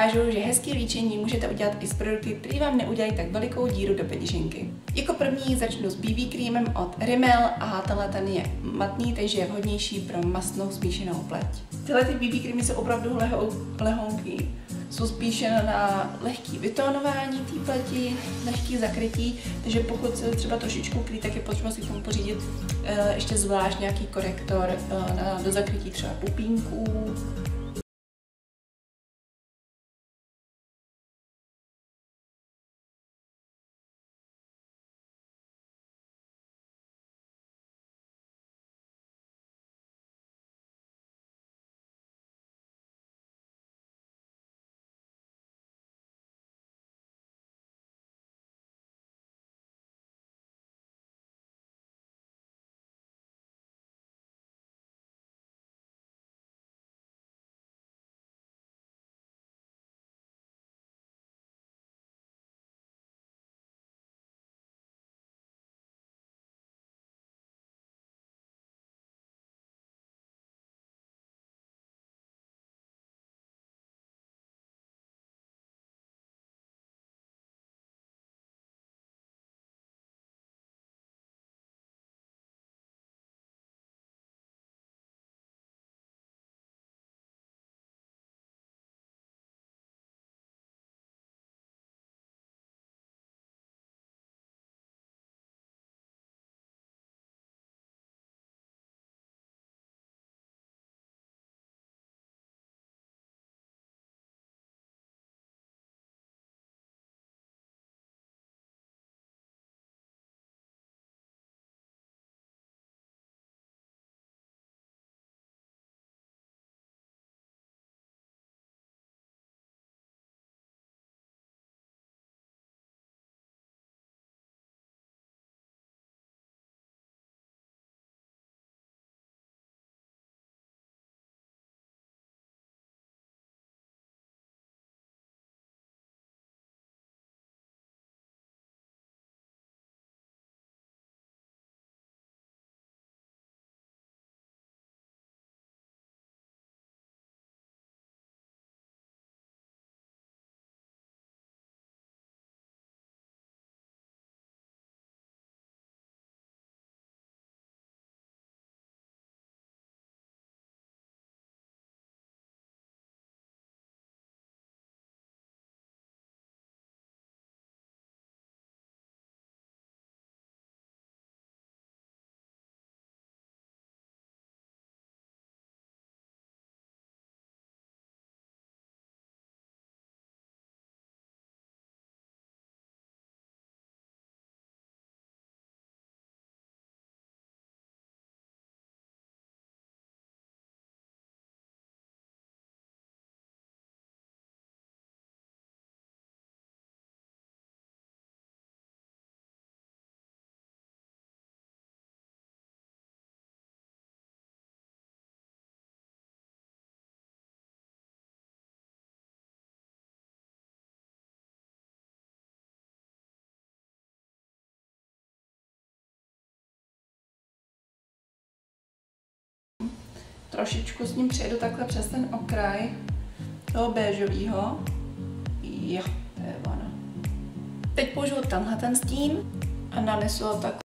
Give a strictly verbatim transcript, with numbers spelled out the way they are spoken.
ukážu, že hezké líčení můžete udělat i s produkty, které vám neudělají tak velikou díru do peněženky. Jako první začnu s bé bé krémem od Rimmel a tenhle ten je matný, takže je vhodnější pro mastnou smíšenou pleť. Tyhle ty bé bé krémy jsou opravdu lehou, lehounký. Jsou spíše na lehký vytónování té pleti, lehký zakrytí, takže pokud se třeba trošičku klí, tak je potřeba si k tomu pořídit e, ještě zvlášť nějaký korektor e, na, do zakrytí třeba pupínků. Trošičku s ním přejdu takhle přes ten okraj toho béžového. Jo, to je ono. Teď použiju tenhle ten stín a nanesu ho tak